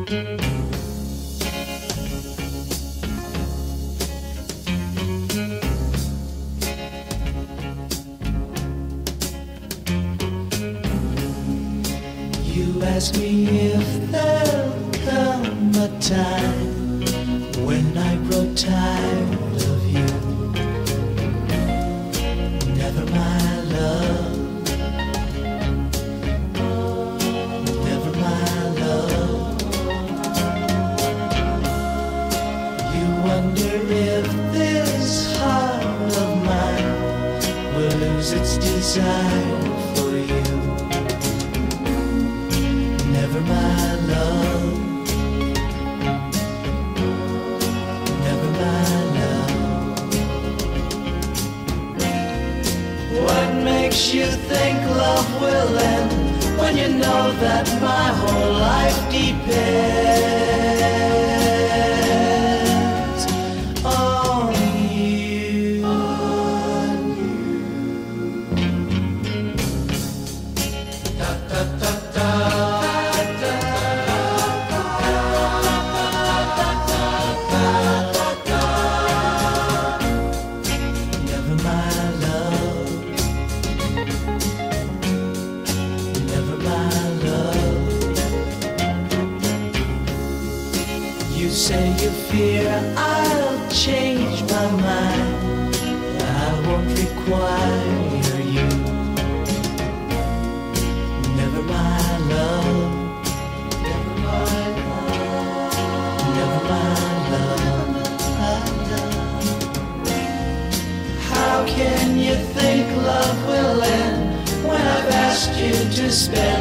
You ask me if there'll come a time when I grow tired of you. Never, my love. Never, my love. You wonder if this heart of mine will lose its desire for you. Never, my love. Never, my love. What makes you think love will end when you know that my whole life depends on you? On you. Da, da, da, da. You say you fear I'll change my mind. I won't require you. Never, my love. Never, my love. Never, my love. How can you think love will end when I've asked you to spend